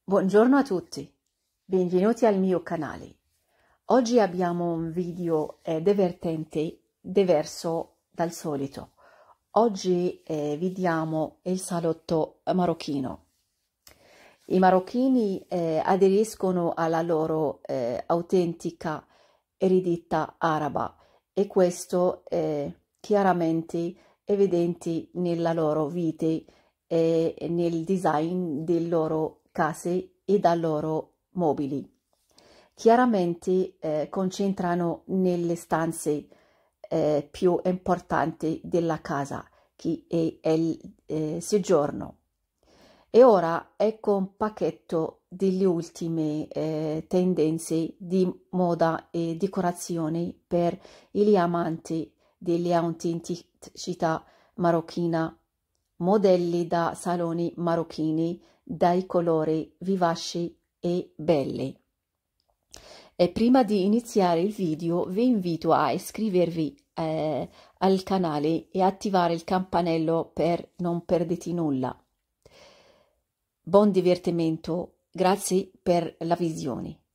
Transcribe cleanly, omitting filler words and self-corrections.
Buongiorno a tutti, benvenuti al mio canale. Oggi abbiamo un video divertente, diverso dal solito. Oggi vediamo il salotto marocchino. I marocchini aderiscono alla loro autentica eredità araba e questo è chiaramente evidente nella loro vita e nel design delle loro case e dei loro mobili. Chiaramente concentrano nelle stanze più importanti della casa, che è il soggiorno. E ora ecco un pacchetto delle ultime tendenze di moda e decorazione per gli amanti delle autenticità marocchina, modelli da saloni marocchini dai colori vivaci e belli. E prima di iniziare il video vi invito a iscrivervi al canale e attivare il campanello per non perdere nulla. Buon divertimento, grazie per la visione.